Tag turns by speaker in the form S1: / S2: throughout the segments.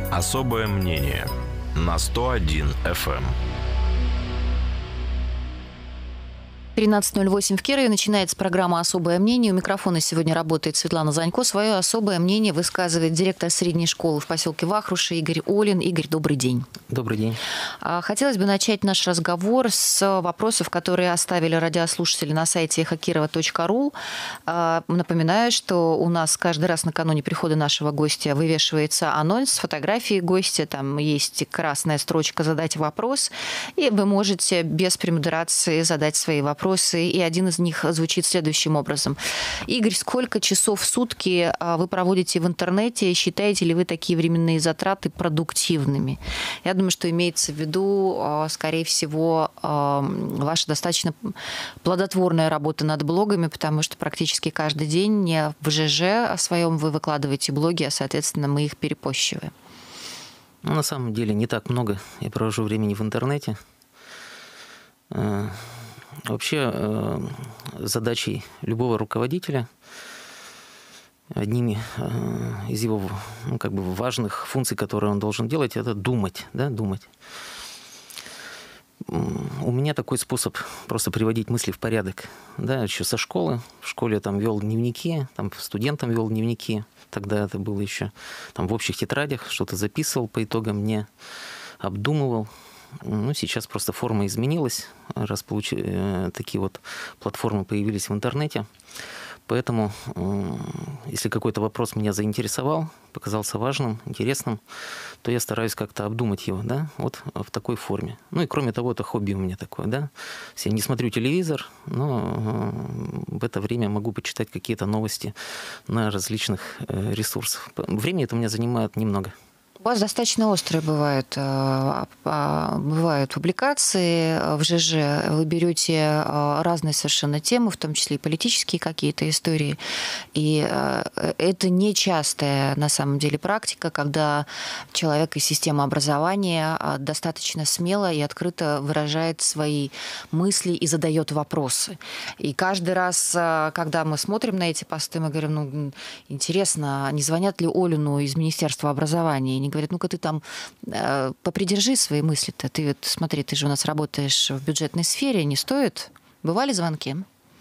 S1: Особое мнение на 101 FM.
S2: 13:08 в Кирове. Начинается программа «Особое мнение». У микрофона сегодня работает Светлана Занько. Свое особое мнение высказывает директор средней школы в поселке Вахруши Игорь Олин. Игорь, добрый день.
S3: Добрый день.
S2: Хотелось бы начать наш разговор с вопросов, которые оставили радиослушатели на сайте эхокирова.ру. Напоминаю, что у нас каждый раз накануне прихода нашего гостя вывешивается анонс с фотографией гостя. Там есть красная строчка «Задать вопрос». И вы можете без премодерации задать свои вопросы. И один из них звучит следующим образом. Игорь, сколько часов в сутки вы проводите в интернете? Считаете ли вы такие временные затраты продуктивными? Я думаю, что имеется в виду, скорее всего, ваша достаточно плодотворная работа над блогами, потому что практически каждый день в ЖЖ о своем вы выкладываете блоги, а, соответственно, мы их перепощиваем.
S3: На самом деле не так много я провожу времени в интернете. Вообще, задачей любого руководителя, одними из его важных функций, которые он должен делать, это думать. Да, думать. У меня такой способ просто приводить мысли в порядок. Да, еще со школы. В школе я там вел дневники, там студентам вел дневники. Тогда это было еще там в общих тетрадях, что-то записывал по итогам дня, обдумывал. Сейчас просто форма изменилась, раз такие вот платформы появились в интернете. Поэтому, если какой-то вопрос меня заинтересовал, показался важным, интересным, то я стараюсь как-то обдумать его, да, вот в такой форме. И кроме того, это хобби у меня такое, да. Я не смотрю телевизор, но в это время могу почитать какие-то новости на различных ресурсах. Времени это у меня занимает немного.
S2: У вас достаточно острые бывают публикации в ЖЖ. Вы берете разные совершенно темы, в том числе и политические какие-то истории. И это нечастая на самом деле практика, когда человек из системы образования достаточно смело и открыто выражает свои мысли и задает вопросы. И каждый раз, когда мы смотрим на эти посты, мы говорим, интересно, не звонят ли Олину из Министерства образования? И говорят, ну-ка ты там попридержи свои мысли-то. Ты вот, смотри, ты же у нас работаешь в бюджетной сфере, не стоит? Бывали звонки?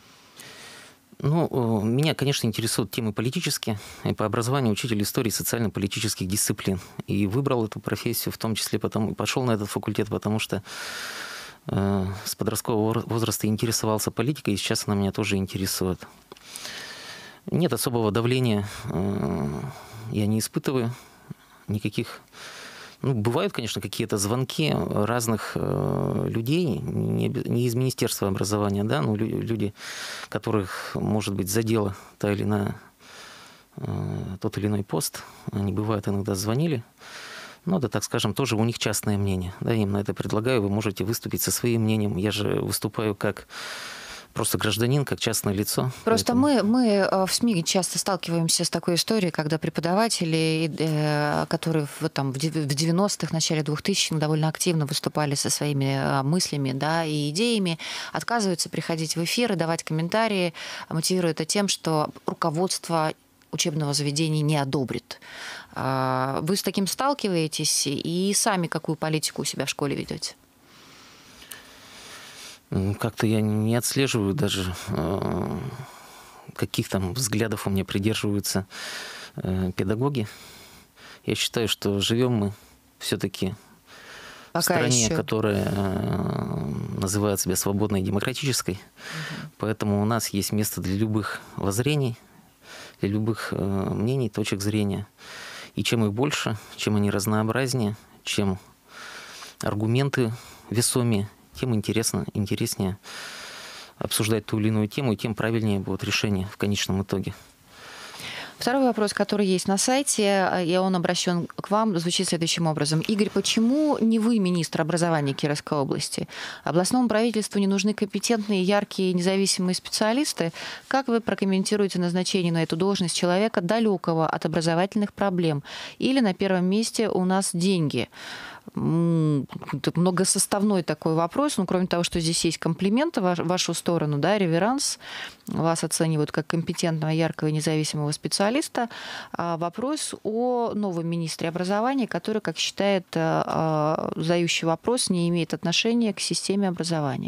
S3: Меня, конечно, интересуют темы политические. Я по образованию учитель истории социально-политических дисциплин. И выбрал эту профессию, в том числе пошел на этот факультет, потому что с подросткового возраста интересовался политикой, и сейчас она меня тоже интересует. Нет особого давления, я не испытываю. Никаких. Бывают, конечно, какие-то звонки разных людей, не из Министерства образования, да, но люди, которых, может быть, задело тот или иной пост, они бывают иногда звонили. Это, так скажем, тоже у них частное мнение. Да, я им на это предлагаю, вы можете выступить со своим мнением. Я же выступаю как просто гражданин, как частное лицо.
S2: Просто мы в СМИ часто сталкиваемся с такой историей, когда преподаватели, которые в 90-х, начале 2000-х довольно активно выступали со своими мыслями, да, и идеями, отказываются приходить в эфир и давать комментарии, мотивируя это тем, что руководство учебного заведения не одобрит. Вы с таким сталкиваетесь и сами какую политику у себя в школе ведете?
S3: Как-то я не отслеживаю даже, каких там взглядов у меня придерживаются педагоги. Я считаю, что живем мы все-таки в стране, которая называет себя свободной и демократической. Поэтому у нас есть место для любых воззрений, для любых мнений, точек зрения. И чем их больше, чем они разнообразнее, чем аргументы весомее, тем интереснее обсуждать ту или иную тему, и тем правильнее будет решение в конечном итоге.
S2: Второй вопрос, который есть на сайте, и он обращен к вам, звучит следующим образом. Игорь, почему не вы министр образования Кировской области? Областному правительству не нужны компетентные, яркие, независимые специалисты? Как вы прокомментируете назначение на эту должность человека, далекого от образовательных проблем? Или на первом месте у нас деньги? многосоставной такой вопрос. Ну, кроме того, что здесь есть комплименты в вашу сторону, да, реверанс. Вас оценивают как компетентного, яркого и независимого специалиста. Вопрос о новом министре образования, который, как считает задающий вопрос, не имеет отношения к системе образования.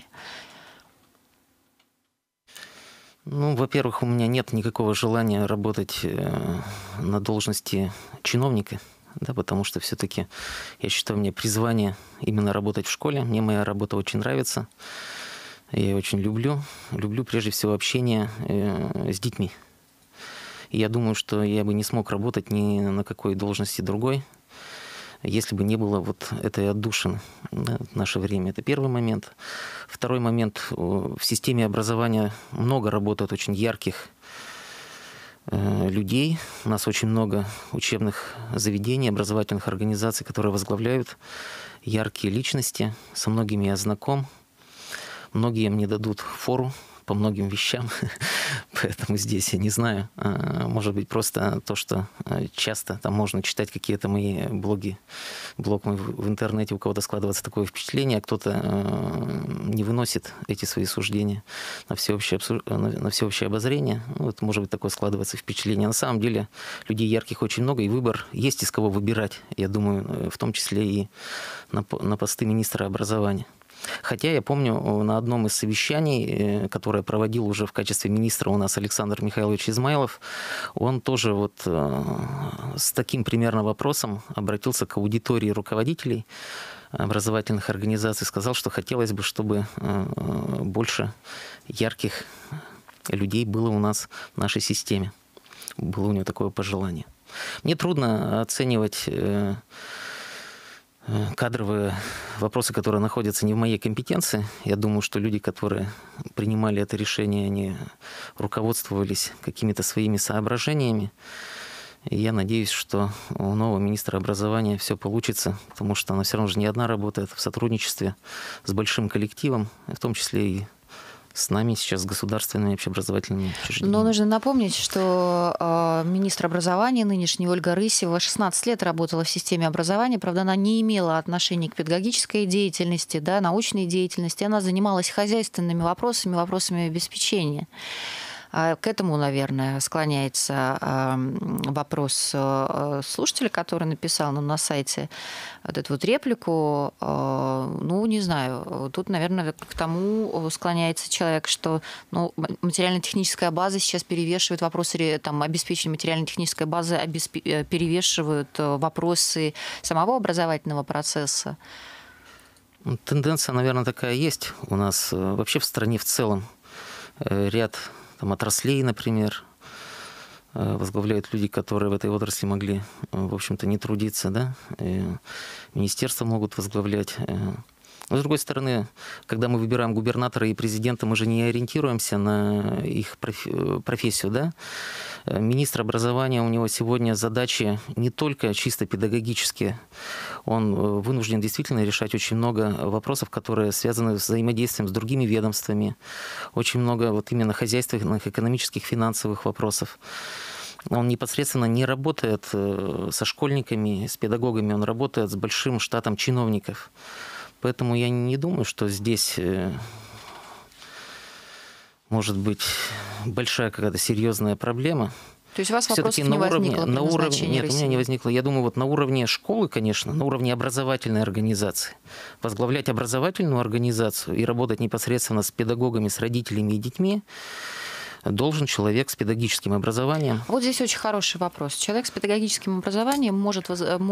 S3: Ну, во-первых, у меня нет никакого желания работать на должности чиновника, да, потому что все-таки я считаю, у меня призвание именно работать в школе. Мне моя работа очень нравится. Я ее очень люблю. Люблю прежде всего общение с детьми. И я думаю, что я бы не смог работать ни на какой должности другой, если бы не было вот этой отдушины, да, в наше время. Это первый момент. Второй момент. В системе образования много работает очень ярких людей. У нас очень много учебных заведений, образовательных организаций, которые возглавляют яркие личности. Со многими я знаком. Многие мне дадут фору по многим вещам, поэтому здесь я не знаю. Может быть, просто то, что часто там можно читать какие-то мои блог мой в интернете, у кого-то складывается такое впечатление, а кто-то не выносит эти свои суждения на всеобщее обозрение. Ну, вот, может быть, такое складывается впечатление. На самом деле людей ярких очень много, и выбор есть из кого выбирать, я думаю, в том числе и на посты министра образования. Хотя я помню, на одном из совещаний, которое проводил уже в качестве министра у нас Александр Михайлович Измайлов, он тоже вот с таким примерно вопросом обратился к аудитории руководителей образовательных организаций, сказал, что хотелось бы, чтобы больше ярких людей было у нас в нашей системе. Было у него такое пожелание. Мне трудно оценивать кадровые вопросы, которые находятся не в моей компетенции. Я думаю, что люди, которые принимали это решение, они руководствовались какими-то своими соображениями. И я надеюсь, что у нового министра образования все получится, потому что она все равно же не одна работает в сотрудничестве с большим коллективом, в том числе и с нами сейчас, с государственными общеобразовательными учреждениями.
S2: Но нужно напомнить, что министр образования нынешний Ольга Рысева 16 лет работала в системе образования. Правда, она не имела отношения к педагогической деятельности, да, научной деятельности. Она занималась хозяйственными вопросами, вопросами обеспечения. К этому, наверное, склоняется вопрос слушателя, который написал нам на сайте вот эту вот реплику. Ну, не знаю, тут, наверное, к тому склоняется человек, что материально-техническая база сейчас перевешивает вопросы там, обеспечения материально-технической базы, перевешивают вопросы самого образовательного процесса.
S3: Тенденция, наверное, такая есть у нас вообще в стране в целом. Ряд там отраслей, например, возглавляют люди, которые в этой отрасли могли, в общем-то, не трудиться, да, и министерства могут возглавлять. Но, с другой стороны, когда мы выбираем губернатора и президента, мы же не ориентируемся на их профессию, да. Министр образования, у него сегодня задачи не только чисто педагогические. Он вынужден действительно решать очень много вопросов, которые связаны с взаимодействием с другими ведомствами. Очень много вот именно хозяйственных, экономических, финансовых вопросов. Он непосредственно не работает со школьниками, с педагогами, он работает с большим штатом чиновников. Поэтому я не думаю, что здесь может быть большая какая-то серьезная проблема.
S2: То есть у вас вопросов не возникло?
S3: Нет, у меня не возникло. Я думаю, вот на уровне школы, конечно, на уровне образовательной организации. Возглавлять образовательную организацию и работать непосредственно с педагогами, с родителями и детьми должен человек с педагогическим образованием.
S2: Вот здесь очень хороший вопрос. Человек с педагогическим образованием может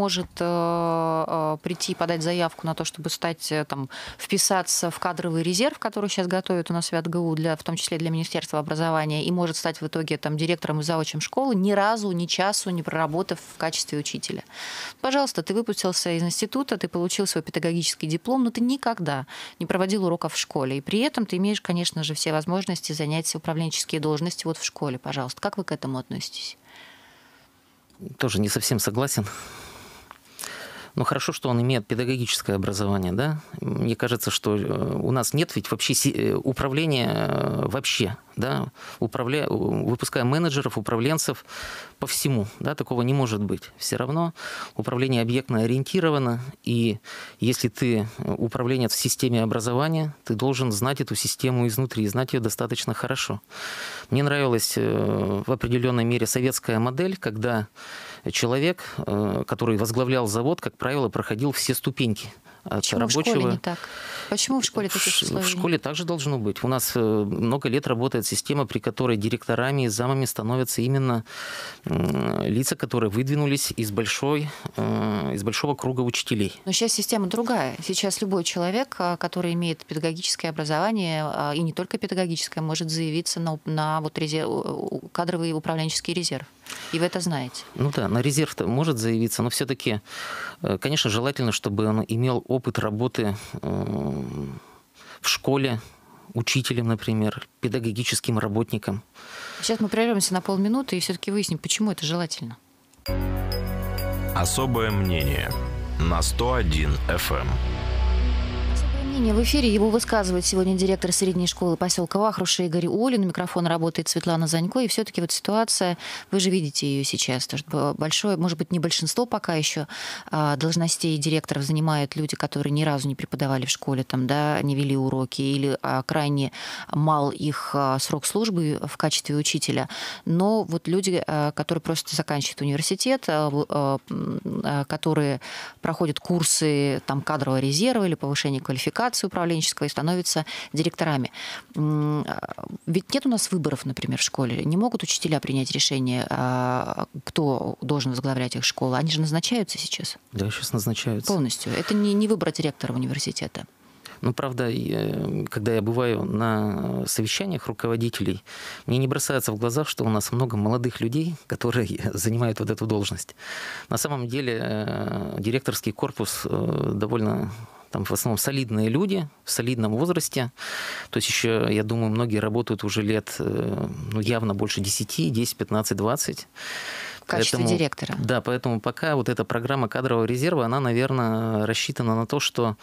S2: прийти, подать заявку на то, чтобы вписаться в кадровый резерв, который сейчас готовят у нас в ВятГУ, в том числе для Министерства образования, и может стать в итоге директором и завучем школы, ни разу, ни часу не проработав в качестве учителя. Пожалуйста, ты выпустился из института, ты получил свой педагогический диплом, но ты никогда не проводил уроков в школе. И при этом ты имеешь, конечно же, все возможности занять управленческие должности в школе, пожалуйста. Как вы к этому относитесь?
S3: Тоже не совсем согласен. Ну, хорошо, что он имеет педагогическое образование, да? Мне кажется, что у нас нет ведь вообще управления вообще, да? Выпускаем менеджеров, управленцев по всему, да? Такого не может быть. Все равно управление объектно ориентировано, и если ты управленец в системе образования, ты должен знать эту систему изнутри, знать ее достаточно хорошо. Мне нравилась в определенной мере советская модель, когда человек, который возглавлял завод, как правило, проходил все ступеньки.
S2: Почему рабочего... в школе не так? Почему в школе таких условий?
S3: В школе также должно быть. У нас много лет работает система, при которой директорами и замами становятся именно лица, которые выдвинулись из большого круга учителей.
S2: Но сейчас система другая. Сейчас любой человек, который имеет педагогическое образование, и не только педагогическое, может заявиться на вот кадровый управленческий резерв. И вы это знаете.
S3: Ну да, на резерв может заявиться, но все-таки, конечно, желательно, чтобы он имел опыт работы в школе, учителем, например, педагогическим работником.
S2: Сейчас мы прервемся на полминуты и все-таки выясним, почему это желательно.
S1: Особое мнение на 101 FM.
S2: В эфире его высказывает сегодня директор средней школы поселка Вахруши Игорь Олин. У микрофона работает Светлана Занько. И все-таки вот ситуация, вы же видите ее сейчас, то что большое, может быть, не большинство пока еще должностей директоров занимают люди, которые ни разу не преподавали в школе, там, да, не вели уроки, или крайне мал их срок службы в качестве учителя. Но вот люди, которые просто заканчивают университет, которые проходят курсы там, кадрового резерва или повышения квалификации, управленческого и становятся директорами. Ведь нет у нас выборов, например, в школе. Не могут учителя принять решение, кто должен возглавлять их школу. Они же назначаются сейчас.
S3: Да, сейчас назначаются.
S2: Полностью. Это не выбор директора университета.
S3: Ну, правда, когда я бываю на совещаниях руководителей, мне не бросается в глаза, что у нас много молодых людей, которые занимают вот эту должность. На самом деле директорский корпус довольно... Там в основном солидные люди в солидном возрасте. То есть еще, я думаю, многие работают уже лет явно больше 10, 10, 15, 20.
S2: В качестве директора.
S3: Да, поэтому пока вот эта программа кадрового резерва, она, наверное, рассчитана на то, что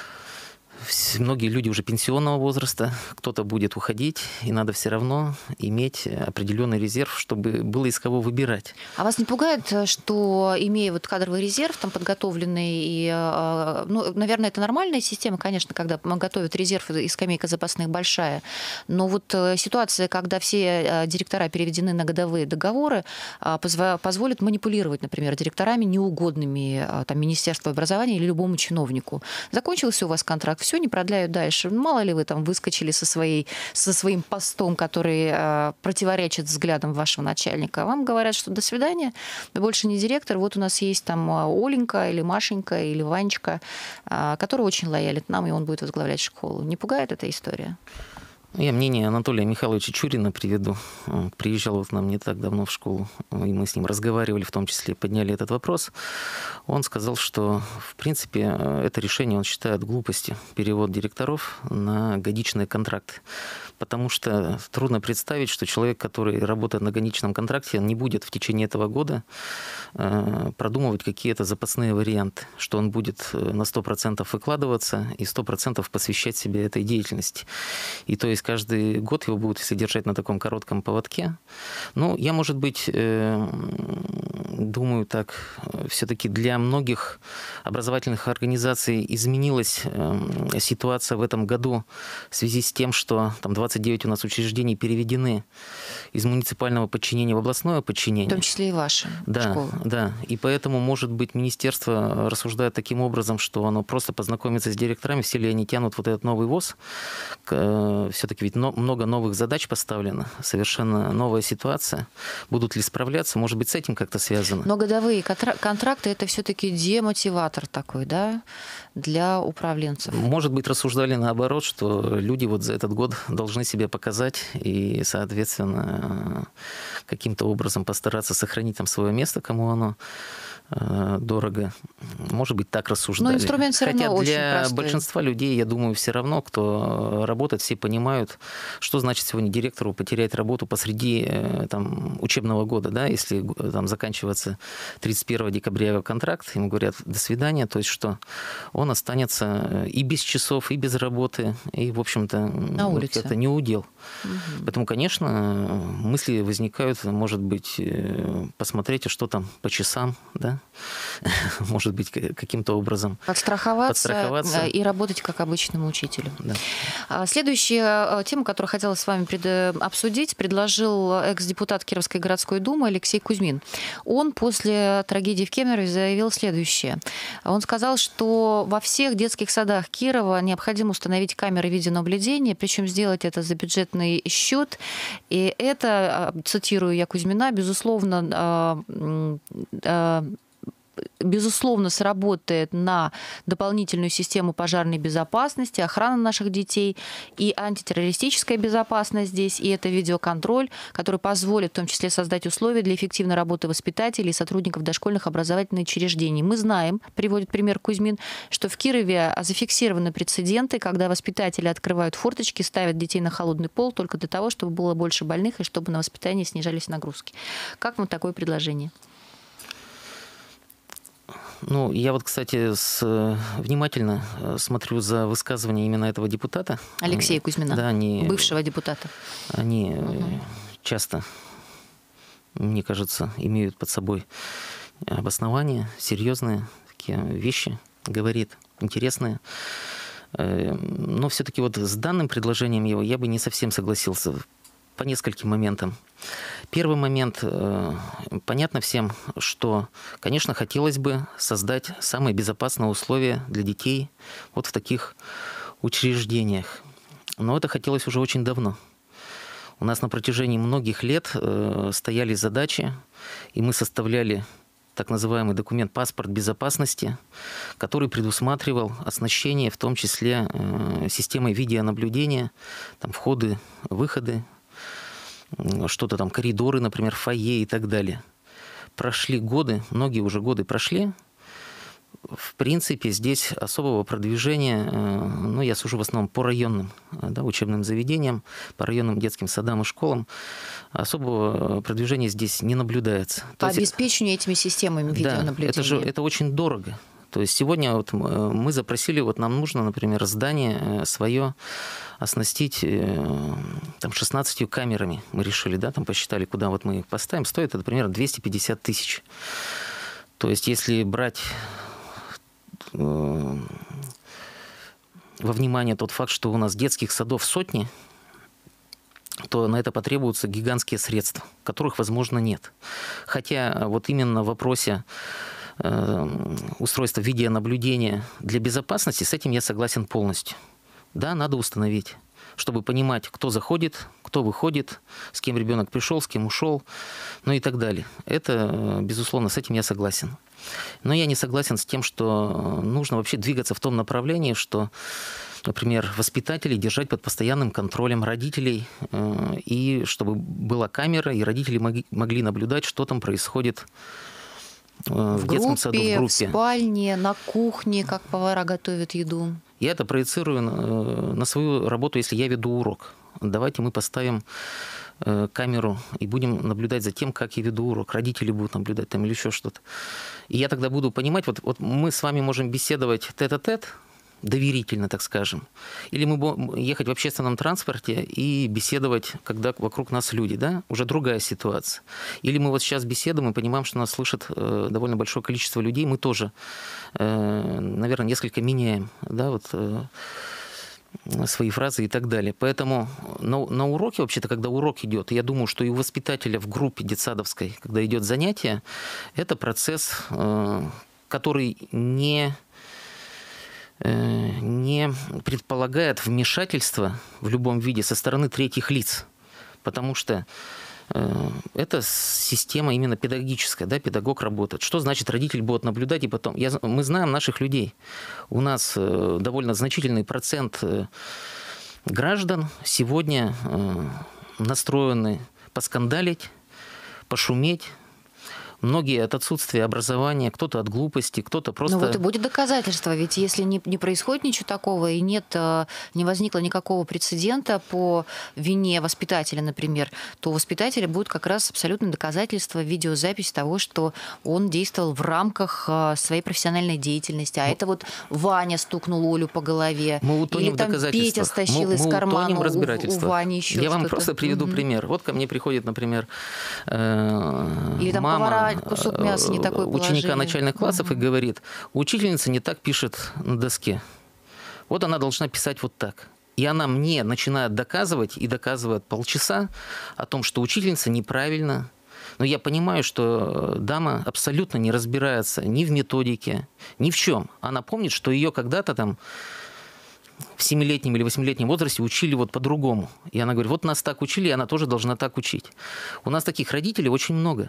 S3: многие люди уже пенсионного возраста, кто-то будет уходить, и надо все равно иметь определенный резерв, чтобы было из кого выбирать.
S2: А вас не пугает, что, имея вот кадровый резерв, там подготовленный, и, ну, наверное, это нормальная система, конечно, когда готовят резерв и скамейка запасных большая, но вот ситуация, когда все директора переведены на годовые договоры, позволит манипулировать, например, директорами неугодными там, Министерству образования или любому чиновнику. Закончился у вас контракт, все, не продляют дальше. Мало ли вы там выскочили со своим постом, который противоречит взглядам вашего начальника. Вам говорят, что до свидания, вы больше не директор. Вот у нас есть там Оленька или Машенька или Ванечка, который очень лоялен к нам, и он будет возглавлять школу. Не пугает эта история?
S3: Я мнение Анатолия Михайловича Чурина приведу. Он приезжал вот к нам не так давно в школу, и мы с ним разговаривали, в том числе подняли этот вопрос. Он сказал, что, в принципе, это решение он считает глупостью, перевод директоров на годичные контракты. Потому что трудно представить, что человек, который работает на годичном контракте, не будет в течение этого года продумывать какие-то запасные варианты, что он будет на 100% выкладываться и 100% посвящать себе этой деятельности. И то есть каждый год его будут содержать на таком коротком поводке. Ну, я, может быть, думаю так, все-таки для многих образовательных организаций изменилась ситуация в этом году в связи с тем, что там 29 у нас учреждений переведены из муниципального подчинения в областное подчинение.
S2: В том числе и ваши школы.
S3: Да. И поэтому, может быть, министерство рассуждает таким образом, что оно просто познакомится с директорами, все ли они тянут вот этот новый ВОЗ. Все-таки ведь много новых задач поставлено, совершенно новая ситуация. Будут ли справляться? Может быть, с этим как-то связано?
S2: Но годовые контракты – это все-таки демотиватор такой, да, для управленцев.
S3: Может быть, рассуждали наоборот, что люди вот за этот год должны себя показать и, соответственно, каким-то образом постараться сохранить там свое место, кому оно дорого. Может быть, так рассуждали.
S2: Но инструмент все равно
S3: Хотя
S2: очень
S3: для
S2: простой.
S3: большинства людей, я думаю, все равно, кто работает, все понимают, что значит сегодня директору потерять работу посреди там, учебного года, да, если там заканчивается 31 декабря его контракт, ему говорят «до свидания», то есть что он останется и без часов, и без работы, и, в общем-то,
S2: на улице.
S3: Это не удел. Поэтому, конечно, мысли возникают, может быть, посмотреть, что там по часам, да, может быть, каким-то образом
S2: подстраховаться и работать как обычному учителю.
S3: Да.
S2: Следующая тема, которую хотела с вами обсудить, предложил экс-депутат Кировской городской думы Алексей Кузьмин. Он после трагедии в Кемерово заявил следующее. Он сказал, что во всех детских садах Кирова необходимо установить камеры видеонаблюдения, причем сделать это за бюджетный счет. И это, цитирую я Кузьмина, безусловно, сработает на дополнительную систему пожарной безопасности, охраны наших детей и антитеррористическая безопасность здесь, и это видеоконтроль, который позволит в том числе создать условия для эффективной работы воспитателей и сотрудников дошкольных образовательных учреждений. Мы знаем, приводит пример Кузьмин, что в Кирове зафиксированы прецеденты, когда воспитатели открывают форточки, ставят детей на холодный пол только для того, чтобы было больше больных и чтобы на воспитании снижались нагрузки. Как вам такое предложение?
S3: Ну, я вот, кстати, внимательно смотрю за высказыванием именно этого депутата.
S2: Алексея Кузьмина,
S3: да,
S2: бывшего депутата.
S3: Они часто, мне кажется, имеют под собой обоснования, серьезные такие вещи, говорит, интересные. Но все-таки вот с данным предложением его я бы не совсем согласился по нескольким моментам. Первый момент. Понятно всем, что, конечно, хотелось бы создать самые безопасные условия для детей вот в таких учреждениях. Но это хотелось уже очень давно. У нас на протяжении многих лет стояли задачи, и мы составляли так называемый документ «Паспорт безопасности», который предусматривал оснащение, в том числе системой видеонаблюдения, там входы, выходы, что-то там, коридоры, например, фойе и так далее. Прошли годы, многие уже годы прошли. В принципе, здесь особого продвижения, ну, я сужу в основном по районным, да, учебным заведениям, по районным детским садам и школам, особого продвижения здесь не наблюдается.
S2: По обеспечению этими системами видеонаблюдения.
S3: Да, это очень дорого. То есть сегодня вот мы запросили, вот нам нужно, например, здание свое оснастить там, 16 камерами. Мы решили, да, там посчитали, куда вот мы их поставим. Стоит это примерно 250 тысяч. То есть если брать во внимание тот факт, что у нас детских садов сотни, то на это потребуются гигантские средства, которых, возможно, нет. Хотя вот именно в вопросе устройства видеонаблюдения для безопасности, с этим я согласен полностью. Да, надо установить, чтобы понимать, кто заходит, кто выходит, с кем ребенок пришел, с кем ушел, ну и так далее. Это, безусловно, с этим я согласен. Но я не согласен с тем, что нужно вообще двигаться в том направлении, что, например, воспитателей держать под постоянным контролем родителей, и чтобы была камера, и родители могли наблюдать, что там происходит в детском саду, в группе.
S2: В спальне, на кухне, как повара готовят еду.
S3: Я это проецирую на свою работу, если я веду урок. Давайте мы поставим камеру и будем наблюдать за тем, как я веду урок. Родители будут наблюдать там или еще что-то. И я тогда буду понимать, вот мы с вами можем беседовать тет-а-тет, доверительно, так скажем. Или мы будем ехать в общественном транспорте и беседовать, когда вокруг нас люди, да? Уже другая ситуация. Или мы вот сейчас беседуем и понимаем, что нас слышит довольно большое количество людей, мы тоже, наверное, несколько меняем, да, вот свои фразы и так далее. Поэтому на уроке, вообще-то, когда урок идет, я думаю, что и у воспитателя в группе детсадовской, когда идет занятие, это процесс, который не предполагает вмешательство в любом виде со стороны третьих лиц, потому что это система именно педагогическая, да, педагог работает. Что значит родитель будет наблюдать и потом? Мы знаем наших людей. У нас довольно значительный процент граждан сегодня настроены поскандалить, пошуметь, Многие от отсутствия образования, кто-то от глупости, кто-то просто...
S2: Ну вот и будет доказательство, ведь если не происходит ничего такого и не возникло никакого прецедента по вине воспитателя, например, то у воспитателя будет как раз абсолютное доказательство, видеозапись того, что он действовал в рамках своей профессиональной деятельности. А это вот Ваня стукнул Олю по голове.
S3: Мы утонем
S2: или
S3: в
S2: там
S3: доказательствах.
S2: Петя стащил из кармана у Вани еще
S3: Я
S2: что-то.
S3: вам просто приведу пример. Вот ко мне приходит, например,
S2: или там
S3: мама
S2: кусок мяса не такое
S3: ученика начальных классов и говорит: учительница не так пишет на доске. Вот она должна писать вот так. И она мне начинает доказывать, и доказывает полчаса о том, что учительница неправильно. Но я понимаю, что дама абсолютно не разбирается ни в методике, ни в чем. Она помнит, что ее когда-то там в 7-летнем или 8-летнем возрасте учили вот по-другому. И она говорит: вот нас так учили, и она тоже должна так учить. У нас таких родителей очень много.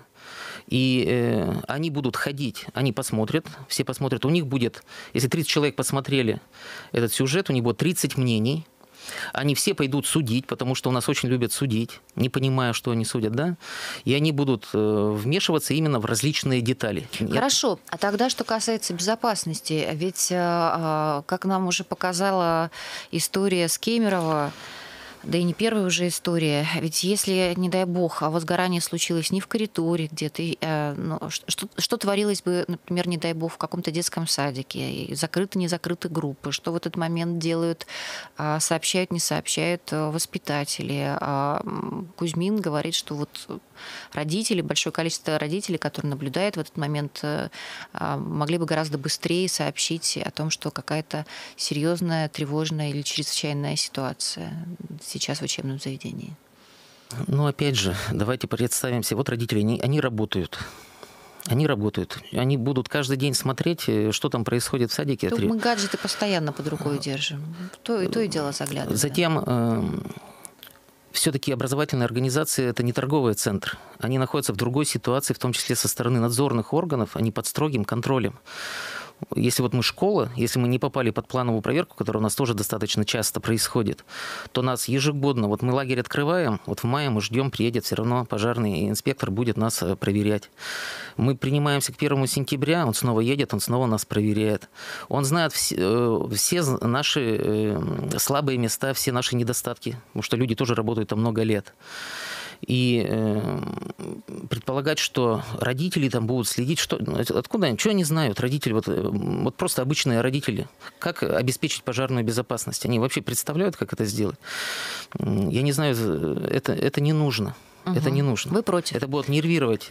S3: И они будут ходить, они посмотрят, все посмотрят. У них будет, если 30 человек посмотрели этот сюжет, у них будет 30 мнений. Они все пойдут судить, потому что у нас очень любят судить, не понимая, что они судят, да? И они будут вмешиваться именно в различные детали.
S2: Хорошо. А тогда, что касается безопасности, ведь, как нам уже показала история с Кемерово, да и не первая уже история. Ведь если, не дай бог, возгорание случилось не в коридоре где-то, что творилось бы, например, не дай бог, в каком-то детском садике, закрыты, не закрыты группы, что в этот момент делают, сообщают, не сообщают воспитатели. Кузьмин говорит, что вот родители, большое количество родителей, которые наблюдают в этот момент, могли бы гораздо быстрее сообщить о том, что какая-то серьезная, тревожная или чрезвычайная ситуация сейчас в учебном заведении.
S3: Ну, опять же, давайте представим себе, вот родители, они работают. Они работают. Они будут каждый день смотреть, что там происходит в садике.
S2: Мы гаджеты постоянно под рукой держим. То и дело заглядываем.
S3: Затем все-таки образовательные организации – это не торговый центр. Они находятся в другой ситуации, в том числе со стороны надзорных органов, они под строгим контролем. Если вот мы школа, если мы не попали под плановую проверку, которая у нас тоже достаточно часто происходит, то нас ежегодно, вот мы лагерь открываем, вот в мае мы ждем, приедет все равно пожарный инспектор, будет нас проверять. Мы принимаемся к 1 сентября, он снова едет, он снова нас проверяет. Он знает все наши слабые места, все наши недостатки, потому что люди тоже работают там много лет. И предполагать, что родители там будут следить, откуда они, что они знают, родители, вот просто обычные родители, как обеспечить пожарную безопасность, они вообще представляют, как это сделать? Я не знаю, это не нужно. Угу. Это не нужно.
S2: Вы против?
S3: Это будет нервировать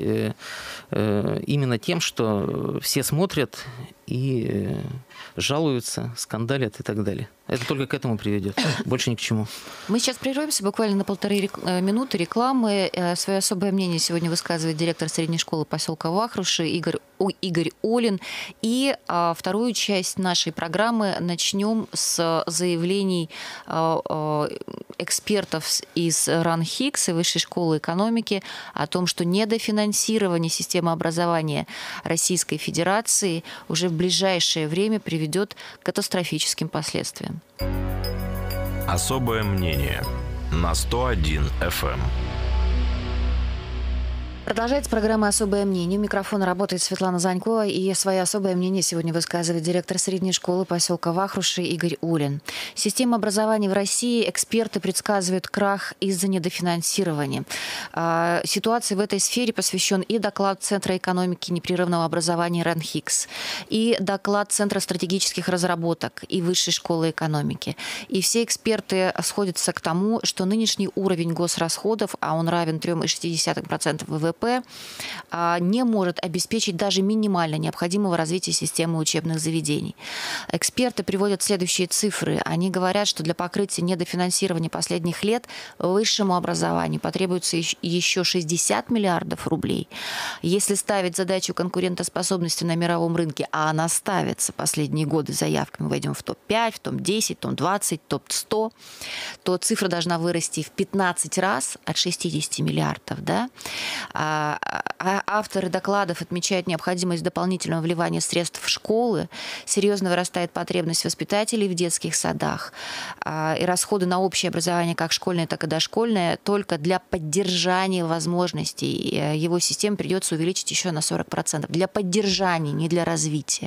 S3: именно тем, что все смотрят и жалуются, скандалят и так далее. Это только к этому приведет. Больше ни к чему.
S2: Мы сейчас прервемся буквально на 1,5 минуты рекламы. Свое особое мнение сегодня высказывает директор средней школы поселка Вахруши Игорь Олин. И вторую часть нашей программы начнем с заявлений экспертов из РАНХИКС и Высшей школы экономики о том, что недофинансирование системы образования Российской Федерации уже в ближайшее время приведет к катастрофическим последствиям.
S1: Особое мнение на 101 FM.
S2: Продолжается программа «Особое мнение». У микрофона работает Светлана Занько, и свое особое мнение сегодня высказывает директор средней школы поселка Вахруши Игорь Олин. Система образования в России, эксперты предсказывают крах из-за недофинансирования. Ситуации в этой сфере посвящен и доклад Центра экономики непрерывного образования РАНХИКС, и доклад Центра стратегических разработок и Высшей школы экономики. И все эксперты сходятся к тому, что нынешний уровень госрасходов, а он равен 3,6% ВВП, не может обеспечить даже минимально необходимого развития системы учебных заведений. Эксперты приводят следующие цифры. Они говорят, что для покрытия недофинансирования последних лет высшему образованию потребуется еще 60 миллиардов рублей. Если ставить задачу конкурентоспособности на мировом рынке, а она ставится последние годы заявками, мы войдем в топ-5, в топ-10, топ-20, топ-100, то цифра должна вырасти в 15 раз от 60 миллиардов. Да? Авторы докладов отмечают необходимость дополнительного вливания средств в школы, серьезно вырастает потребность воспитателей в детских садах, и расходы на общее образование, как школьное, так и дошкольное, только для поддержания возможностей его системы придется увеличить еще на 40%. Для поддержания, не для развития.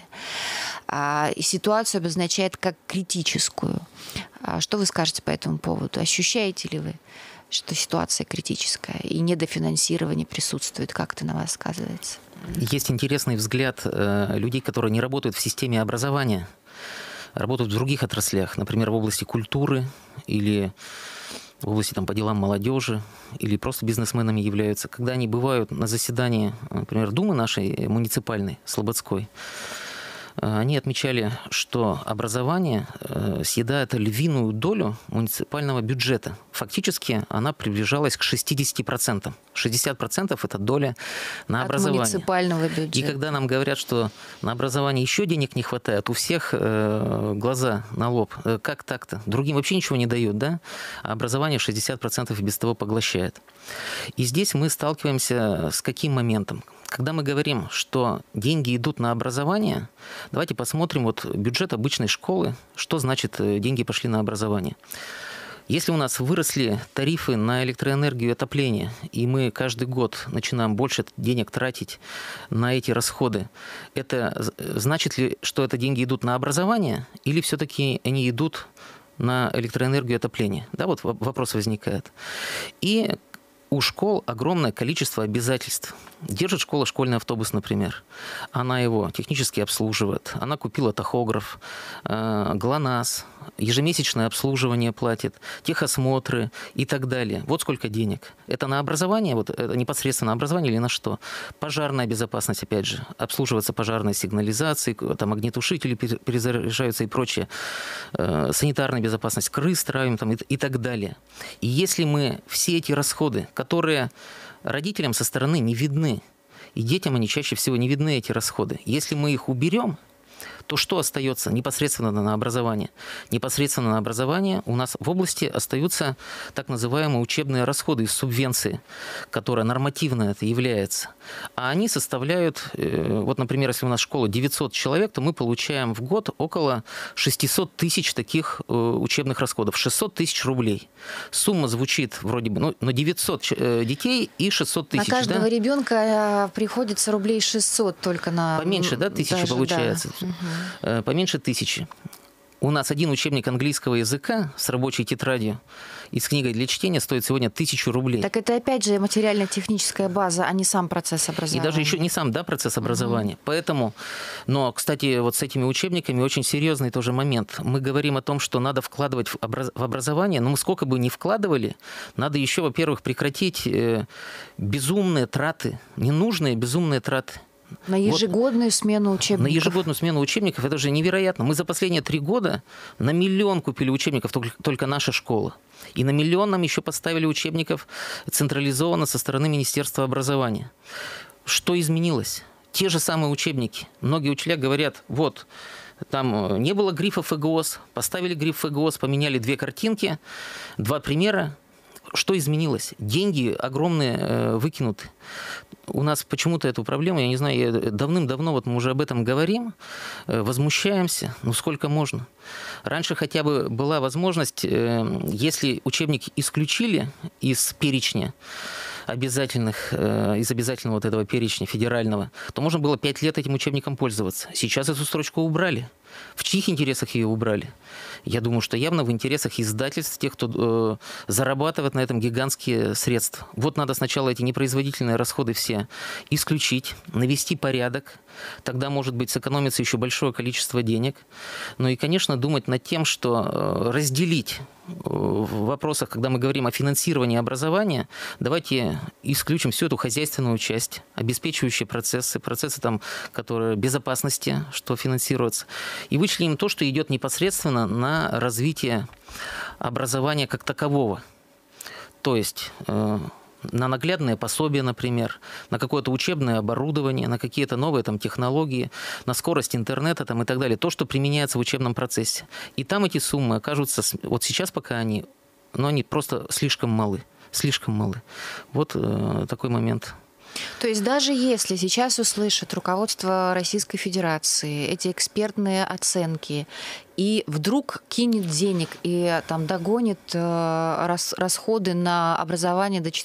S2: И ситуацию обозначает как критическую. Что вы скажете по этому поводу? Ощущаете ли вы, что ситуация критическая и недофинансирование присутствует? Как это на вас сказывается?
S3: Есть интересный взгляд людей, которые не работают в системе образования, работают в других отраслях, например, в области культуры или в области по делам молодежи, или просто бизнесменами являются. Когда они бывают на заседании, например, Думы нашей муниципальной, Слободской, они отмечали, что образование съедает львиную долю муниципального бюджета. Фактически она приближалась к 60%. 60% это доля на образование.
S2: От муниципального бюджета.
S3: И когда нам говорят, что на образование еще денег не хватает, у всех глаза на лоб. Как так-то? Другим вообще ничего не дают, да? А образование 60% и без того поглощает. И здесь мы сталкиваемся с каким моментом? Когда мы говорим, что деньги идут на образование, давайте посмотрим бюджет обычной школы, что значит деньги пошли на образование. Если у нас выросли тарифы на электроэнергию и отопление, и мы каждый год начинаем больше денег тратить на эти расходы, это значит ли, что это деньги идут на образование, или все-таки они идут на электроэнергию и отопление? Да, вопрос возникает. И у школ огромное количество обязательств. Держит школа школьный автобус, например. Она его технически обслуживает. Она купила тахограф, ГЛОНАСС, ежемесячное обслуживание платит, техосмотры и так далее. Вот сколько денег. Это на образование, это непосредственно образование или на что? Пожарная безопасность, опять же. Обслуживается пожарная сигнализация, огнетушители перезаряжаются и прочее. Санитарная безопасность, крыс травим и так далее. И если мы все эти расходы, которые родителям со стороны не видны, и детям они чаще всего не видны, эти расходы, если мы их уберем, то что остается непосредственно на образование? Непосредственно на образование у нас в области остаются так называемые учебные расходы из субвенции, которая нормативно это является. А они составляют, например, если у нас школа 900 человек, то мы получаем в год около 600 тысяч таких учебных расходов. 600 тысяч рублей. Сумма звучит вроде бы, но 900 детей и 600 тысяч.
S2: На каждого ребенка приходится рублей 600 только на...
S3: Поменьше, да, тысячи даже, получается? Да. Поменьше 1000. У нас один учебник английского языка с рабочей тетрадью и с книгой для чтения стоит сегодня 1000 рублей.
S2: Так это опять же материально-техническая база, а не сам процесс образования.
S3: И даже еще не сам, процесс образования. Поэтому, но, кстати, с этими учебниками очень серьезный тоже момент. Мы говорим о том, что надо вкладывать в образование, но мы сколько бы ни вкладывали, надо еще, во-первых, прекратить безумные траты, ненужные безумные траты.
S2: На ежегодную смену учебников.
S3: На ежегодную смену учебников. Это же невероятно. Мы за последние 3 года на 1 миллион купили учебников, только наша школа. И на 1 миллион нам еще поставили учебников централизованно со стороны Министерства образования. Что изменилось? Те же самые учебники. Многие учителя говорят, там не было грифа ФГОС, поставили гриф ФГОС, поменяли 2 картинки, 2 примера. Что изменилось? Деньги огромные выкинуты. У нас почему-то эту проблему, я не знаю, давным-давно мы уже об этом говорим, возмущаемся, сколько можно. Раньше хотя бы была возможность, если учебник исключили из перечня обязательных, из обязательного этого перечня федерального, то можно было 5 лет этим учебником пользоваться. Сейчас эту строчку убрали. В чьих интересах ее убрали? Я думаю, что явно в интересах издательств, тех, кто зарабатывает на этом гигантские средства. Надо сначала эти непроизводительные расходы все исключить, навести порядок. Тогда, может быть, сэкономится еще большое количество денег. И, конечно, думать над тем, что разделить в вопросах, когда мы говорим о финансировании образования, давайте исключим всю эту хозяйственную часть, обеспечивающие процессы, которые безопасности, что финансируется, и вычленим то, что идет непосредственно на развитие образования как такового. То есть на наглядные пособия, например, на какое-то учебное оборудование, на какие-то новые технологии, на скорость интернета и так далее. То, что применяется в учебном процессе. И там эти суммы окажутся, сейчас пока они просто слишком малы. Слишком малы. Такой момент.
S2: То есть даже если сейчас услышит руководство Российской Федерации эти экспертные оценки и вдруг кинет денег и там догонит расходы на образование до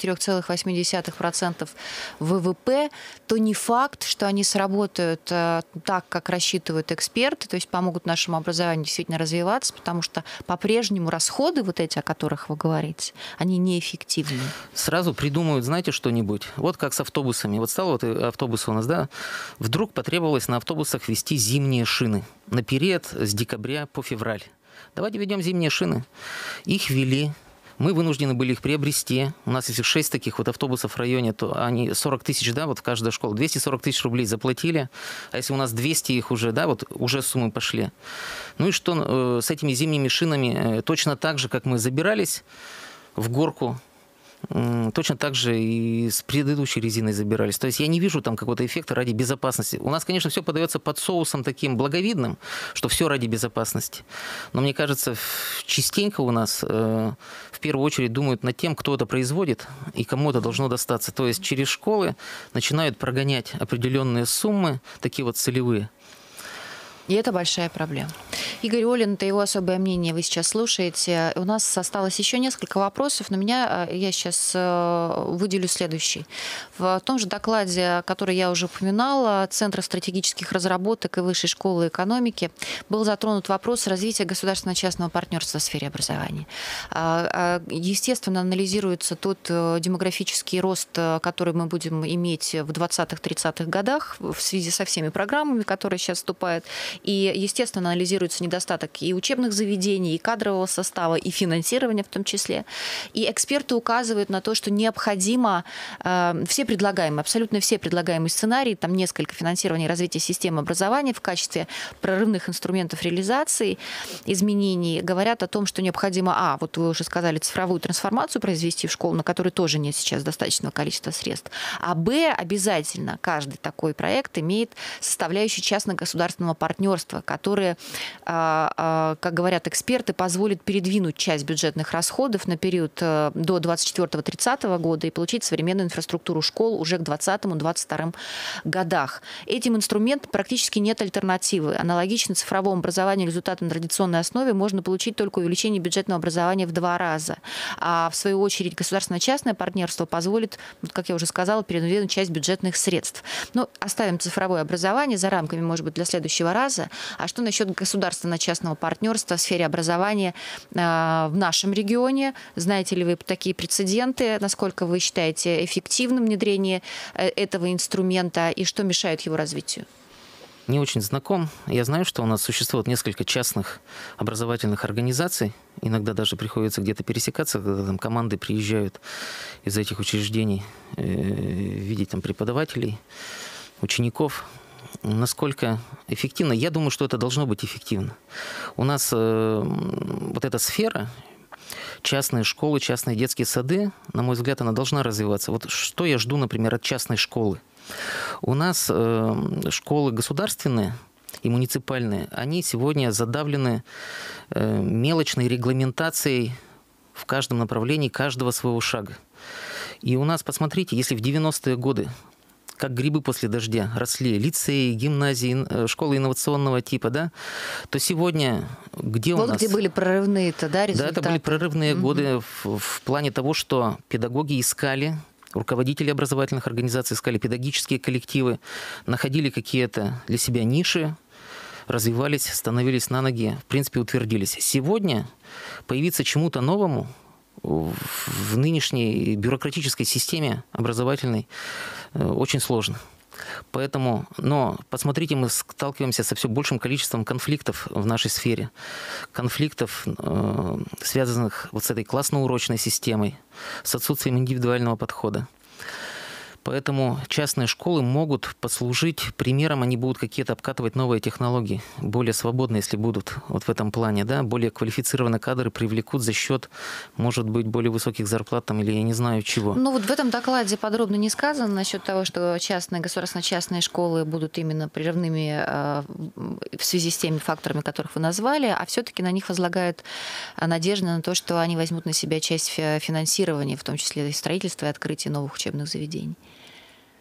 S2: 4,8% ВВП, то не факт, что они сработают так, как рассчитывают эксперты, то есть помогут нашему образованию действительно развиваться, потому что по-прежнему расходы вот эти, о которых вы говорите, они неэффективны.
S3: Сразу придумают, знаете, что-нибудь. Вот как с автобусами. Вот стал вот автобус у нас, да, вдруг потребовалось на автобусах вести зимние шины на период с декабря по февраль. Давайте введем зимние шины. Их ввели. Мы вынуждены были их приобрести. У нас если 6 таких вот автобусов в районе, то они 40 тысяч, да, вот в каждой школе. 240 тысяч рублей заплатили. А если у нас 200 их уже, да, вот уже суммы пошли. Ну и что с этими зимними шинами? Точно так же, как мы забирались в горку, точно так же и с предыдущей резиной забирались. То есть я не вижу там какого-то эффекта ради безопасности. У нас, конечно, все подается под соусом таким благовидным, что все ради безопасности. Но мне кажется, частенько у нас в первую очередь думают над тем, кто это производит и кому это должно достаться. То есть через школы начинают прогонять определенные суммы, такие вот целевые.
S2: И это большая проблема. Игорь Олин, это его особое мнение, вы сейчас слушаете. У нас осталось еще несколько вопросов, но я сейчас выделю следующий. В том же докладе, который я уже упоминала, Центра стратегических разработок и Высшей школы экономики, был затронут вопрос развития государственно-частного партнерства в сфере образования. Естественно, анализируется тот демографический рост, который мы будем иметь в 20-30-х годах в связи со всеми программами, которые сейчас вступают. И, естественно, анализируется недостаток и учебных заведений, и кадрового состава, и финансирования в том числе. И эксперты указывают на то, что необходимо абсолютно все предлагаемые сценарии, там несколько финансирования и развития системы образования в качестве прорывных инструментов реализации изменений, говорят о том, что необходимо, вот вы уже сказали, цифровую трансформацию произвести в школу, на которой тоже нет сейчас достаточного количества средств, а обязательно каждый такой проект имеет составляющую частно-государственного партнерства, которые, как говорят эксперты, позволит передвинуть часть бюджетных расходов на период до 2024-2030 года и получить современную инфраструктуру школ уже к 2020-2022 годах. Этим инструментом практически нет альтернативы. Аналогично цифровому образованию результаты на традиционной основе можно получить только увеличение бюджетного образования в 2 раза. А в свою очередь государственно-частное партнерство позволит, как я уже сказала, передвинуть часть бюджетных средств. Но оставим цифровое образование за рамками, может быть, для следующего раза. А что насчет государственно-частного партнерства в сфере образования в нашем регионе? Знаете ли вы такие прецеденты? Насколько вы считаете эффективным внедрение этого инструмента и что мешает его развитию?
S3: Не очень знаком. Я знаю, что у нас существует несколько частных образовательных организаций. Иногда даже приходится где-то пересекаться, когда там команды приезжают из этих учреждений, видеть там преподавателей, учеников. Насколько эффективно? Я думаю, что это должно быть эффективно. У нас вот эта сфера, частные школы, частные детские сады, на мой взгляд, она должна развиваться. Вот что я жду, например, от частной школы? У нас школы государственные и муниципальные, они сегодня задавлены мелочной регламентацией в каждом направлении каждого своего шага. И у нас, посмотрите, если в 90-е годы как грибы после дождя росли лицеи, гимназии, школы инновационного типа, да, то сегодня где у нас...
S2: где были прорывные-то, да, результаты?
S3: Да, это были прорывные годы в плане того, что педагоги искали, руководители образовательных организаций искали педагогические коллективы, находили какие-то для себя ниши, развивались, становились на ноги, в принципе, утвердились. Сегодня появиться чему-то новому в нынешней бюрократической системе образовательной очень сложно. Поэтому, но посмотрите, мы сталкиваемся со все большим количеством конфликтов в нашей сфере. Конфликтов, связанных вот с этой классно-урочной системой, с отсутствием индивидуального подхода. Поэтому частные школы могут послужить примером, они будут какие-то обкатывать новые технологии, более свободные, если будут вот в этом плане, да, более квалифицированные кадры привлекут за счет, может быть, более высоких зарплат там, или я не знаю чего.
S2: Ну вот в этом докладе подробно не сказано насчет того, что государственно-частные школы будут именно прерывными в связи с теми факторами, которых вы назвали, а все-таки на них возлагают надежды на то, что они возьмут на себя часть финансирования, в том числе и строительства и открытия новых учебных заведений.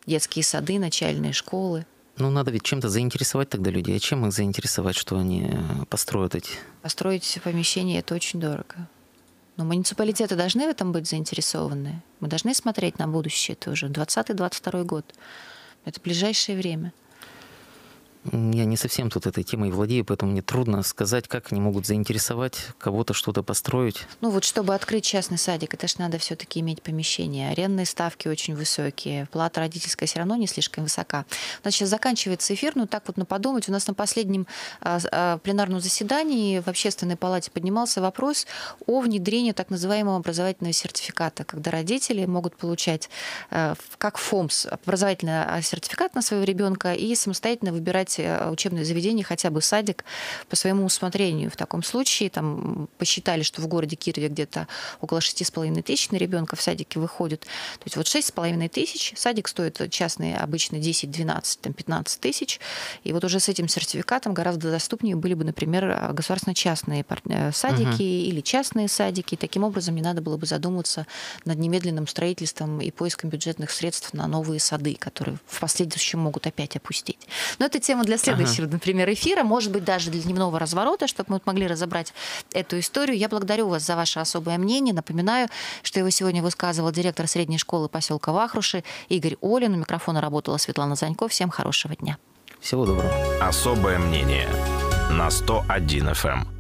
S2: детские сады, начальные школы.
S3: Ну, надо ведь чем-то заинтересовать тогда людей. А чем их заинтересовать, что они построят эти?
S2: Построить помещение – это очень дорого. Но муниципалитеты должны в этом быть заинтересованы. Мы должны смотреть на будущее. Это уже 2020-2022 год. Это ближайшее время.
S3: Я не совсем тут этой темой владею, поэтому мне трудно сказать, как они могут заинтересовать кого-то что-то построить.
S2: Ну вот чтобы открыть частный садик, это же надо все-таки иметь помещение. Арендные ставки очень высокие, плата родительская все равно не слишком высока. У нас сейчас заканчивается эфир, но так вот подумать, у нас на последнем пленарном заседании в Общественной палате поднимался вопрос о внедрении так называемого образовательного сертификата, когда родители могут получать как ФОМС образовательный сертификат на своего ребенка и самостоятельно выбирать учебное заведение, хотя бы садик, по своему усмотрению. В таком случае там посчитали, что в городе Кирове где-то около 6,5 тысяч на ребенка в садике выходит. То есть вот 6,5 тысяч, садик стоит частный обычно 10, 12, там 15 тысяч. И вот уже с этим сертификатом гораздо доступнее были бы, например, государственно-частные садики или частные садики. И таким образом не надо было бы задумываться над немедленным строительством и поиском бюджетных средств на новые сады, которые в последующем могут опять опустить. Но это тема для следующего, например, эфира, может быть, даже для дневного разворота, чтобы мы могли разобрать эту историю. Я благодарю вас за ваше особое мнение. Напоминаю, что его сегодня высказывал директор средней школы поселка Вахруши Игорь Олин. У микрофона работала Светлана Занько. Всем хорошего дня.
S3: Всего доброго.
S1: Особое мнение на 101 FM.